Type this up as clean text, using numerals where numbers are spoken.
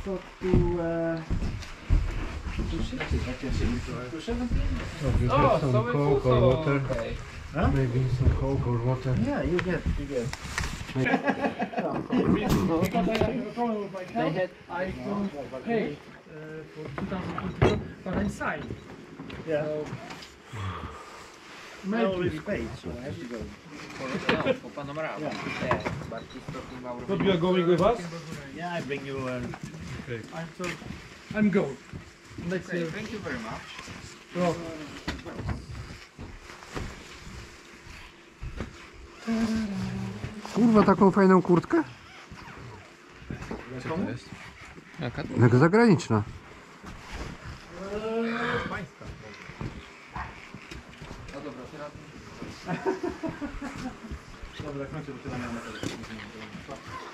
thought to 17. Oh, some so we coke full, or so water. okay. Huh? Maybe some coke or water. Yeah, you get. Because I have a problem with my health, I don't pay for 2022, but I signed. Yeah. So I already paid, so I have to go. But you are going with us? Yeah, I bring you. I'm going. Next year. Thank you very much. Well, Kurwa, taką fajną kurtkę? Co to jest? Jaka? Jak zagraniczna. Pańska. No dobra, teraz... Dobra, kończę, bo tyle miałem na